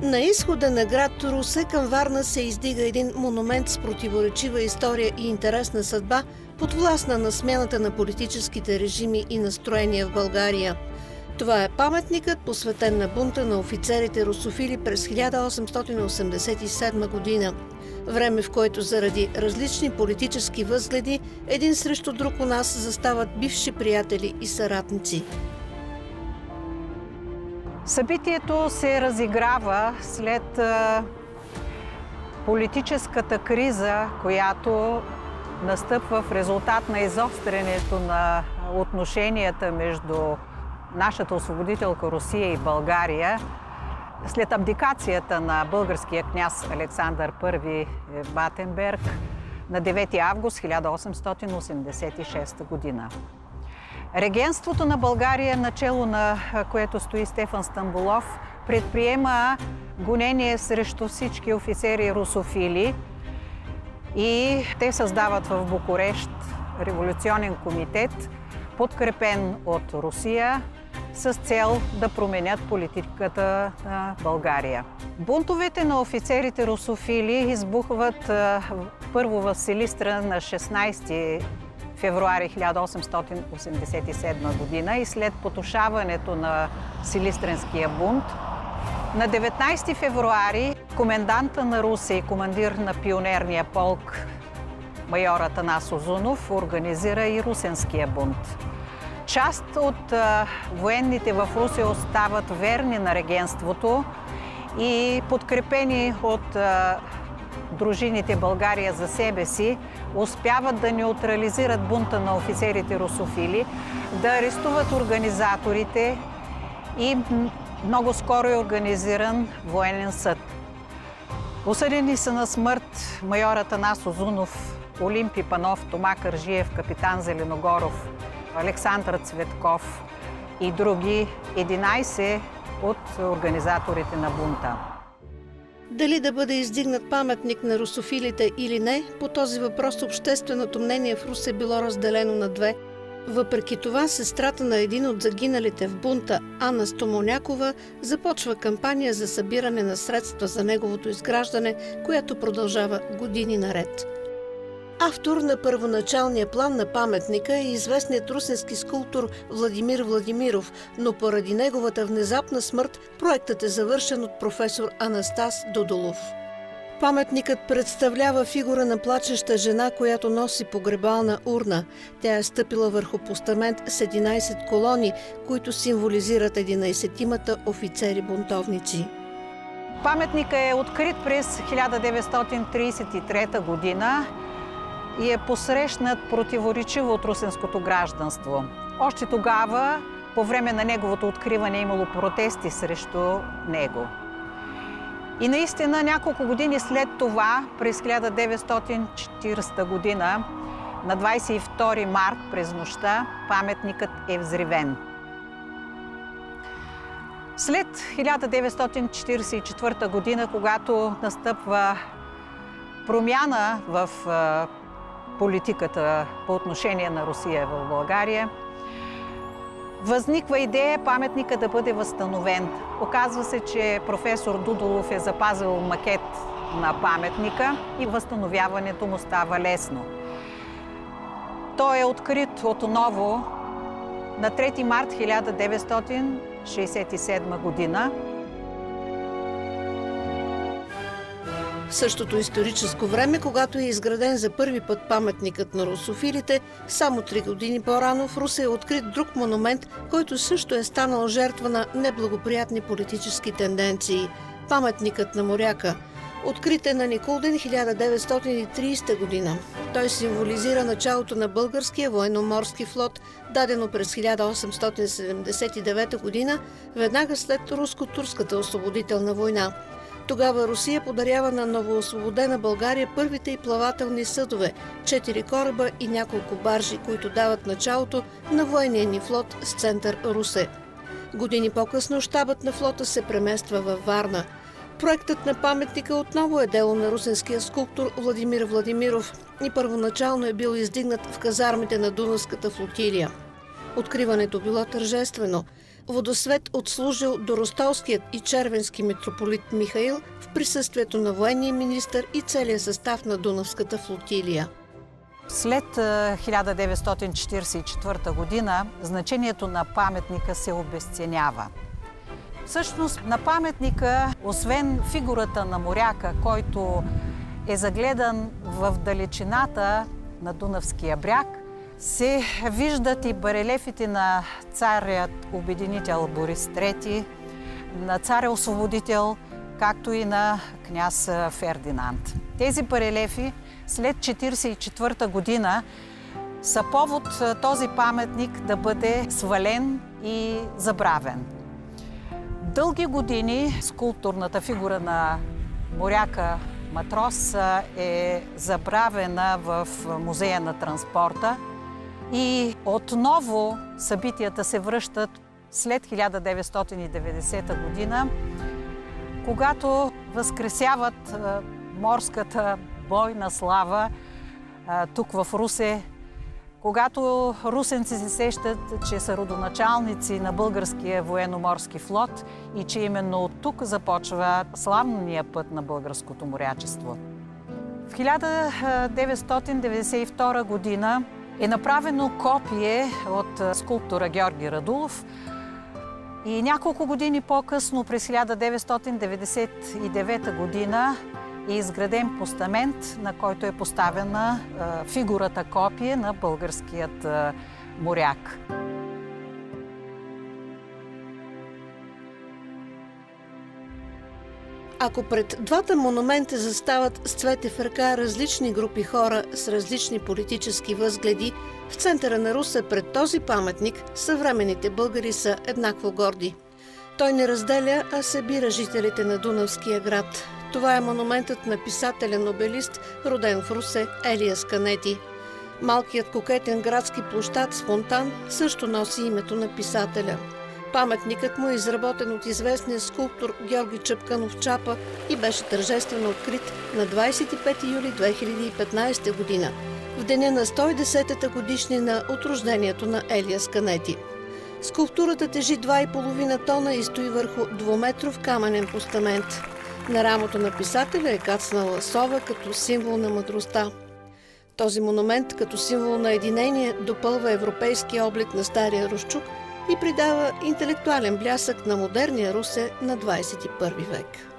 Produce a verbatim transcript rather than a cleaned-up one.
На изхода на град Русе към Варна се издига един монумент с противоречива история и интересна съдба, подвластна на смяната на политическите режими и настроения в България. Това е паметникът, посветен на бунта на офицерите русофили през хиляда осемстотин осемдесет и седма година. Време, в което заради различни политически възгледи един срещу друг у нас застават бивши приятели и съратници. Събитието се разиграва след а, политическата криза, която настъпва в резултат на изострянето на отношенията между нашата освободителка Русия и България, след абдикацията на българския княз Александър Първи Батенберг на девети август хиляда осемстотин осемдесет и шеста година. Регенството на България, начело на което стои Стефан Стамболов, предприема гонение срещу всички офицери русофили и те създават в Букурещ революционен комитет, подкрепен от Русия, с цел да променят политиката на България. Бунтовете на офицерите русофили избухват първо в Силистра на шестнадесети февруари хиляда осемстотин осемдесет и седма година и след потушаването на Силистренския бунт. На деветнадесети февруари коменданта на Русе и командир на пионерния полк майор Атанас Узунов организира и Русенския бунт. Част от а, военните в Русе остават верни на регенството и подкрепени от а, дружините България за себе си, успяват да неутрализират бунта на офицерите русофили, да арестуват организаторите и много скоро е организиран военен съд. Осъдени са на смърт майор Атанас Узунов, Олимпи Панов, Тома Кържиев, капитан Зеленогоров, Александър Цветков и други единадесет от организаторите на бунта. Дали да бъде издигнат паметник на русофилите или не, по този въпрос общественото мнение в Русе било разделено на две. Въпреки това, сестрата на един от загиналите в бунта, Анна Стомонякова, започва кампания за събиране на средства за неговото изграждане, която продължава години наред. Автор на първоначалния план на паметника е известният русенски скулптор Владимир Владимиров, но поради неговата внезапна смърт проектът е завършен от професор Анастас Дудолов. Паметникът представлява фигура на плачеща жена, която носи погребална урна. Тя е стъпила върху постамент с единадесет колони, които символизират единадесетимата офицери-бунтовници. Паметникът е открит през хиляда деветстотин тридесет и трета година и е посрещнат противоречиво от русенското гражданство. Още тогава, по време на неговото откриване, е имало протести срещу него. И наистина, няколко години след това, през хиляда деветстотин четиридесета година, на двадесет и втори март през нощта, паметникът е взривен. След хиляда деветстотин четиридесет и четвърта година, когато настъпва промяна в политиката по отношение на Русия в България, възниква идея паметника да бъде възстановен. Оказва се, че професор Дудолов е запазил макет на паметника и възстановяването му става лесно. Той е открит отново на трети март хиляда деветстотин шестдесет и седма година. В същото историческо време, когато е изграден за първи път паметникът на русофилите, само три години по-рано в Русе е открит друг монумент, който също е станал жертва на неблагоприятни политически тенденции – паметникът на моряка. Открит е на Никулден хиляда деветстотин и тридесета година. Той символизира началото на българския военноморски флот, дадено през хиляда осемстотин седемдесет и девета година, веднага след руско-турската освободителна война. Тогава Русия подарява на новоосвободена България първите и плавателни съдове, четири кораба и няколко баржи, които дават началото на военния ни флот с център Русе. Години по-късно щабът на флота се премества във Варна. Проектът на паметника отново е дело на русенския скулптор Владимир Владимиров и първоначално е бил издигнат в казармите на Дунавската флотилия. Откриването било тържествено. водосвет отслужил до Ростолският и Червенски митрополит Михаил в присъствието на военния министър и целия състав на Дунавската флотилия. След хиляда деветстотин четиридесет и четвърта година значението на паметника се обезценява. Всъщност на паметника, освен фигурата на моряка, който е загледан в далечината на Дунавския бряг, се виждат и барелефите на царят обединител Борис трети, на царя освободител, както и на княз Фердинанд. Тези барелефи след четиридесет и четвърта година са повод този паметник да бъде свален и забравен. Дълги години скулптурната фигура на моряка матрос е забравена в Музея на транспорта и отново събитията се връщат след хиляда деветстотин и деветдесета година, когато възкресяват морската бойна слава тук в Русе, когато русенци се сещат, че са родоначалници на българския военно-морски флот и че именно от тук започва славния път на българското морячество. В хиляда деветстотин деветдесет и втора година е направено копие от скулптора Георги Радулов и няколко години по-късно, през хиляда деветстотин деветдесет и девета година, е изграден постамент, на който е поставена фигурата копие на българският моряк. Ако пред двата монумента застават с цвете в ръка различни групи хора с различни политически възгледи, в центъра на Русе пред този паметник съвременните българи са еднакво горди. Той не разделя, а събира жителите на Дунавския град. Това е монументът на писателя-нобелист, роден в Русе, Елия Сканети. Малкият кокетен градски площад с фонтан също носи името на писателя. Паметникът му е изработен от известния скулптор Георги Чапкънов Чапа и беше тържествено открит на двадесет и пети юли две хиляди и петнадесета година, в деня на сто и десетата годишнина от рождението на Елия Сканети. Скулптурата тежи два и половина тона и стои върху двуметров каменен постамент. На рамото на писателя е кацнала сова като символ на мъдростта. Този монумент като символ на единение допълва европейския облик на стария Русчук и придава интелектуален блясък на модерния Русе на двадесет и първи век.